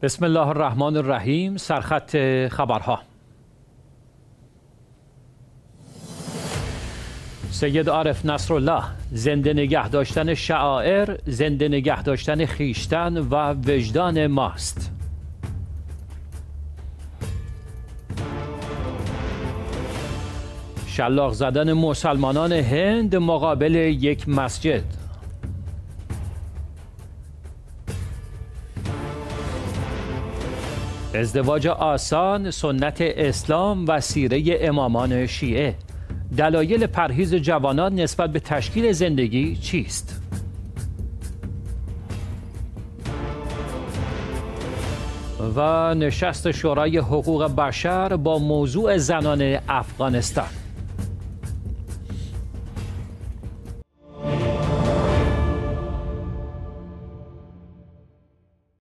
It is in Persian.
بسم الله الرحمن الرحیم. سرخط خبرها. سید عارف نصرالله: زنده نگه داشتن شعائر، زنده نگه داشتن خویشتن و وجدان ماست. شلاق زدن مسلمانان هند مقابل یک مسجد. ازدواج آسان، سنت اسلام و سیره امامان شیعه. دلایل پرهیز جوانان نسبت به تشکیل زندگی چیست؟ و نشست شورای حقوق بشر با موضوع زنان افغانستان.